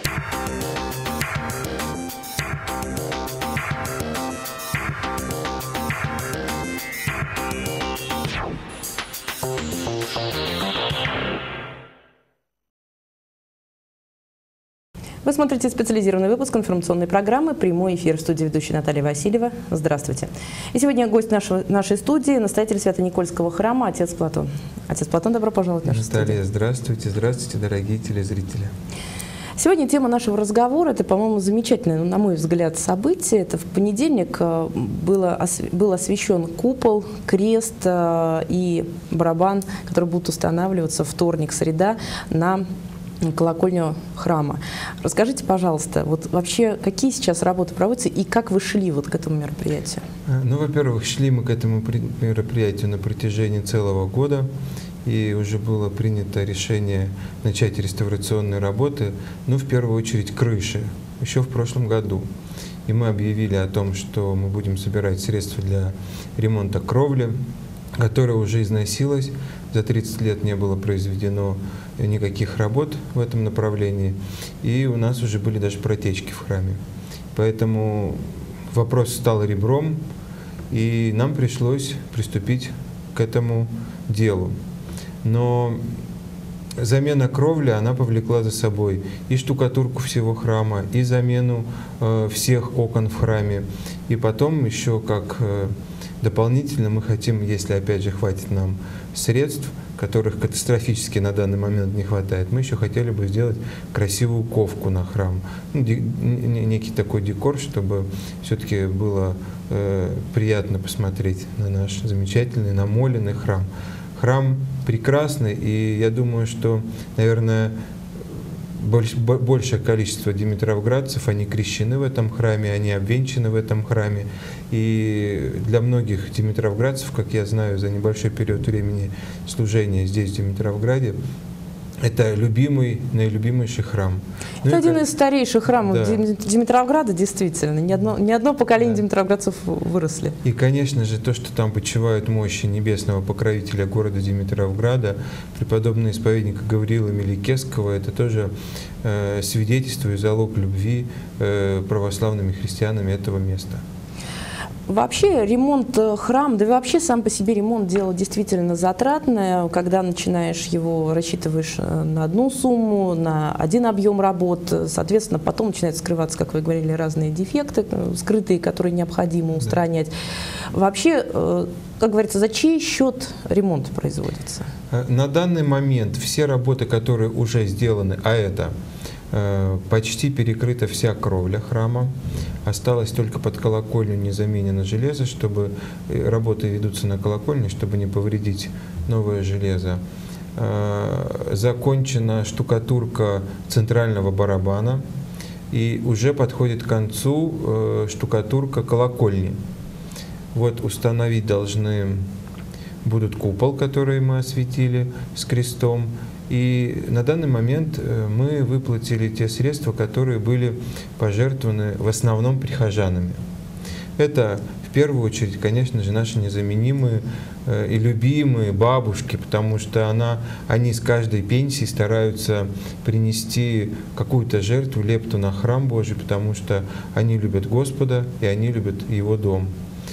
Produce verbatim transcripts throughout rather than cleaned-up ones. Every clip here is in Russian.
Вы смотрите специализированный выпуск информационной программы «Прямой эфир», в студии ведущая Наталья Васильева. Здравствуйте. И сегодня гость нашего, нашей студии, настоятель Свято-Никольского храма, отец Платон. Отец Платон, добро пожаловать в нашу студию. Наталья, здравствуйте, здравствуйте, дорогие телезрители. Сегодня тема нашего разговора – это, по-моему, замечательное, на мой взгляд, событие. Это в понедельник было, был освящен купол, крест и барабан, которые будут устанавливаться вторник, среда на колокольню храма. Расскажите, пожалуйста, вот вообще какие сейчас работы проводятся и как вы шли вот к этому мероприятию? Ну, во-первых, шли мы к этому мероприятию на протяжении целого года, и уже было принято решение начать реставрационные работы, ну, в первую очередь, крыши, еще в прошлом году. И мы объявили о том, что мы будем собирать средства для ремонта кровли, которая уже износилась. За тридцать лет не было произведено никаких работ в этом направлении, и у нас уже были даже протечки в храме. Поэтому вопрос стал ребром, и нам пришлось приступить к этому делу. Но замена кровли, она повлекла за собой и штукатурку всего храма, и замену э, всех окон в храме, и потом еще как э, дополнительно мы хотим, если опять же хватит нам средств, которых катастрофически на данный момент не хватает, мы еще хотели бы сделать красивую ковку на храм. Ну, некий такой декор, чтобы все-таки было э, приятно посмотреть на наш замечательный, намоленный храм. Храм прекрасный, и я думаю, что, наверное, больш, большее количество димитровградцев, они крещены в этом храме, они обвенчаны в этом храме. И для многих димитровградцев, как я знаю, за небольшой период времени служения здесь, в Димитровграде, это любимый, наилюбимейший храм. Это ну, один это... из старейших храмов, да, Димитровграда, действительно. Ни одно, ни одно поколение, да, димитровградцев выросли. И, конечно же, то, что там почивают мощи небесного покровителя города Димитровграда, преподобного исповедника Гавриила Меликесского, это тоже э, свидетельство и залог любви э, православными христианами этого места. Вообще ремонт храма, да и вообще сам по себе ремонт дело действительно затратное. Когда начинаешь его, рассчитываешь на одну сумму, на один объем работ, соответственно, потом начинают скрываться, как вы говорили, разные дефекты, скрытые, которые необходимо устранять. Да. Вообще, как говорится, за чей счет ремонт производится? На данный момент все работы, которые уже сделаны, а это почти перекрыта вся кровля храма. Осталось только под колокольню не заменено железо, чтобы работы ведутся на колокольне, чтобы не повредить новое железо. Закончена штукатурка центрального барабана, и уже подходит к концу штукатурка колокольни. Вот установить должны будут купол, который мы осветили с крестом. И на данный момент мы выплатили те средства, которые были пожертвованы в основном прихожанами. Это в первую очередь, конечно же, наши незаменимые и любимые бабушки, потому что она, они с каждой пенсии стараются принести какую-то жертву, лепту на храм Божий, потому что они любят Господа и они любят Его дом.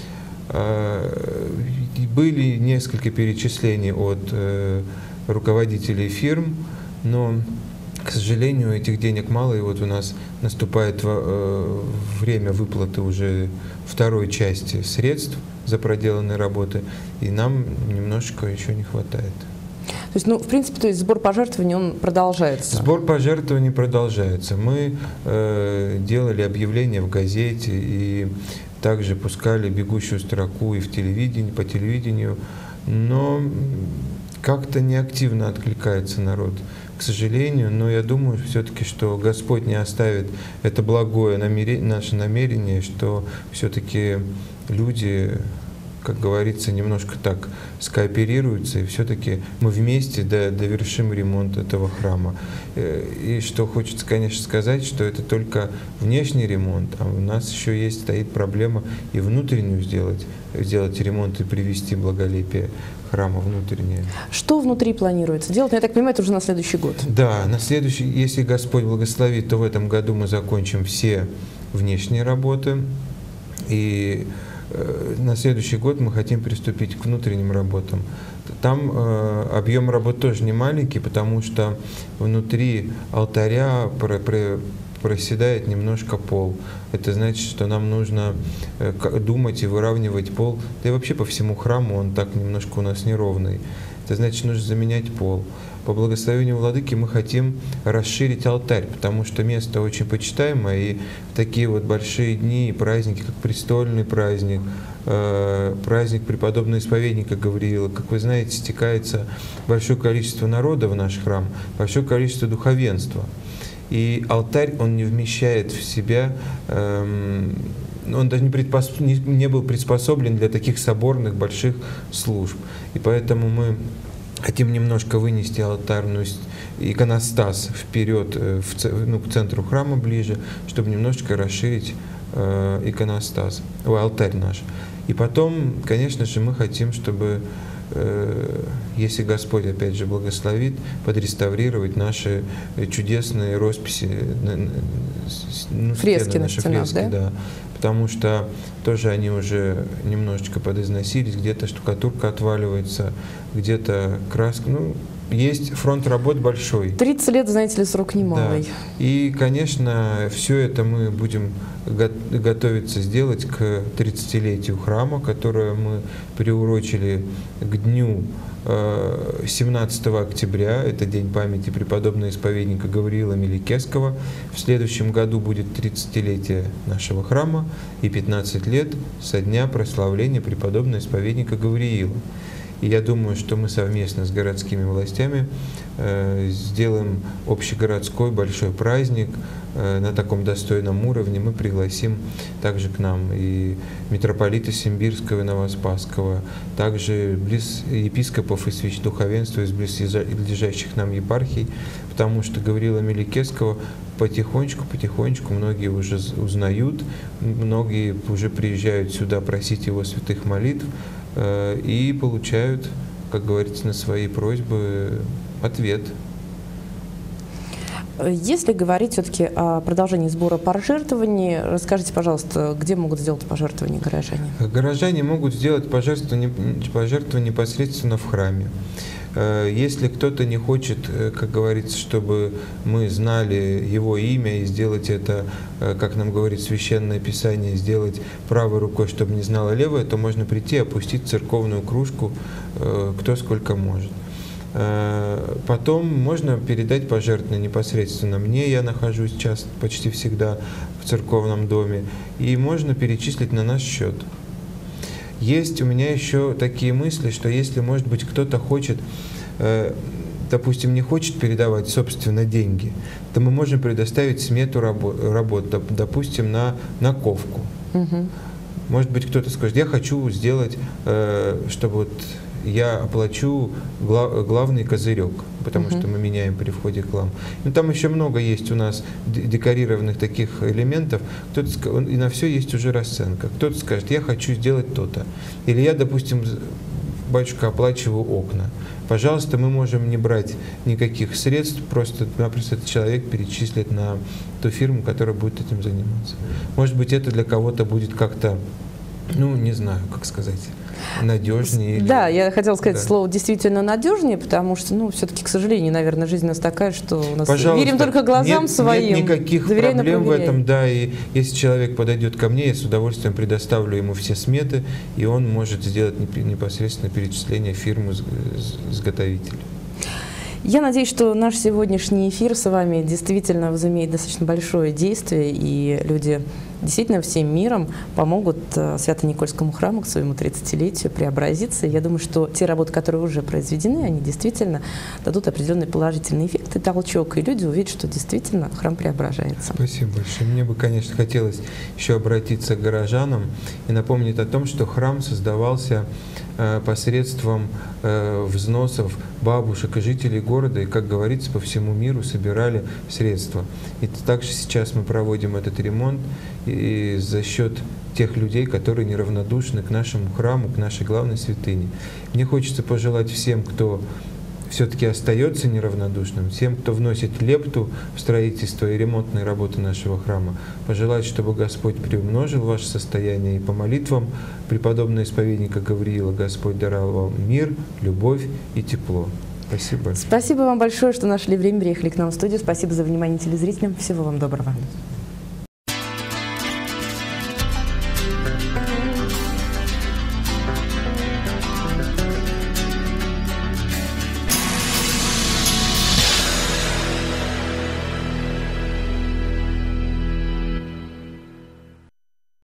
Были несколько перечислений от руководителей фирм, но, к сожалению, этих денег мало, и вот у нас наступает время выплаты уже второй части средств за проделанные работы, и нам немножечко еще не хватает. То есть, ну, в принципе, то есть сбор пожертвований, он продолжается? Сбор пожертвований продолжается. Мы э, делали объявления в газете и также пускали бегущую строку и в телевидении, по телевидению, но как-то неактивно откликается народ, к сожалению, но я думаю все-таки, что Господь не оставит это благое намерение, наше намерение, что все-таки люди, как говорится, немножко так скооперируются, и все-таки мы вместе довершим ремонт этого храма. И что хочется, конечно, сказать, что это только внешний ремонт, а у нас еще есть, стоит проблема и внутреннюю сделать, сделать ремонт и привести благолепие храма внутреннее. Что внутри планируется делать? Я так понимаю, это уже на следующий год. Да, на следующий, если Господь благословит, то в этом году мы закончим все внешние работы. И э, на следующий год мы хотим приступить к внутренним работам. Там э, объем работ тоже не маленький, потому что внутри алтаря про, про, проседает немножко пол. Это значит, что нам нужно э, думать и выравнивать пол. Да и вообще по всему храму он так немножко у нас неровный. Это значит, нужно заменять пол. По благословению Владыки мы хотим расширить алтарь, потому что место очень почитаемое, и в такие вот большие дни и праздники, как престольный праздник, э, праздник преподобного исповедника Гавриила, как вы знаете, стекается большое количество народа в наш храм, большое количество духовенства. И алтарь, он не вмещает в себя, эм, он даже не, предпос... не, не был приспособлен для таких соборных больших служб. И поэтому мы хотим немножко вынести алтарную иконостас вперед, в, ну, к центру храма ближе, чтобы немножечко расширить э, иконостас, о, алтарь наш. И потом, конечно же, мы хотим, чтобы, э, если Господь опять же благословит, подреставрировать наши чудесные росписи, ну, фрески стены, на наши стенах, фрески, да? да. Потому что тоже они уже немножечко подизносились, где-то штукатурка отваливается, где-то краска. Ну, есть фронт работ большой. тридцать лет, знаете ли, срок немалый. Да. И, конечно, все это мы будем го готовиться сделать к тридцатилетию храма, которое мы приурочили к дню семнадцатого октября, это день памяти преподобного исповедника Гавриила Меликесского. В следующем году будет тридцатилетие нашего храма и пятнадцать лет со дня прославления преподобного исповедника Гавриила. И я думаю, что мы совместно с городскими властями э, сделаем общегородской большой праздник э, на таком достойном уровне. Мы пригласим также к нам и митрополита Симбирского и Новоспасского, также близ епископов и священнодуховенства из близлежащих нам епархий, потому что Гавриила Меликесского потихонечку, потихонечку многие уже узнают, многие уже приезжают сюда просить его святых молитв, и получают, как говорится, на свои просьбы ответ. Если говорить все-таки о продолжении сбора пожертвований, расскажите, пожалуйста, где могут сделать пожертвования горожане? Горожане могут сделать пожертвование, пожертвование непосредственно в храме. Если кто-то не хочет, как говорится, чтобы мы знали его имя и сделать это, как нам говорит Священное Писание, сделать правой рукой, чтобы не знала левая, то можно прийти и опустить церковную кружку, кто сколько может. Потом можно передать пожертвование непосредственно мне, я нахожусь сейчас почти всегда в церковном доме, и можно перечислить на наш счет. Есть у меня еще такие мысли, что если, может быть, кто-то хочет, э, допустим, не хочет передавать, собственно, деньги, то мы можем предоставить смету работ, работ допустим, на, на ковку. Угу. Может быть, кто-то скажет, я хочу сделать, э, чтобы вот я оплачу глав, главный козырек, потому uh-huh. что мы меняем при входе к храм. Ну, там еще много есть у нас декорированных таких элементов, кто-то, и на все есть уже расценка. Кто-то скажет, я хочу сделать то-то. Или я, допустим, батюшка, оплачиваю окна. Пожалуйста, мы можем не брать никаких средств, просто-напросто этот человек перечислит на ту фирму, которая будет этим заниматься. Может быть, это для кого-то будет как-то, ну, не знаю, как сказать, надежнее. Да, или... я хотела сказать да. слово действительно надежнее, потому что, ну, все-таки, к сожалению, наверное, жизнь у нас такая, что у нас Пожалуйста, верим только глазам нет, своим. Нет никаких доверяй, проблем в этом, да, и если человек подойдет ко мне, я с удовольствием предоставлю ему все сметы, и он может сделать непосредственно перечисление фирмы изготовителя. Я надеюсь, что наш сегодняшний эфир с вами действительно возымеет достаточно большое действие, и люди действительно всем миром помогут Свято-Никольскому храму к своему тридцатилетию преобразиться. Я думаю, что те работы, которые уже произведены, они действительно дадут определенный положительный эффект и толчок, и люди увидят, что действительно храм преображается. Спасибо большое. Мне бы, конечно, хотелось еще обратиться к горожанам и напомнить о том, что храм создавался посредством э, взносов бабушек и жителей города, и, как говорится, по всему миру собирали средства. И также сейчас мы проводим этот ремонт, и за счет тех людей, которые неравнодушны к нашему храму, к нашей главной святыне. Мне хочется пожелать всем, кто все-таки остается неравнодушным, всем, кто вносит лепту в строительство и ремонтные работы нашего храма, пожелать, чтобы Господь приумножил ваше состояние, и по молитвам преподобного исповедника Гавриила Господь даровал мир, любовь и тепло. Спасибо. Спасибо вам большое, что нашли время, приехали к нам в студию. Спасибо за внимание телезрителям. Всего вам доброго.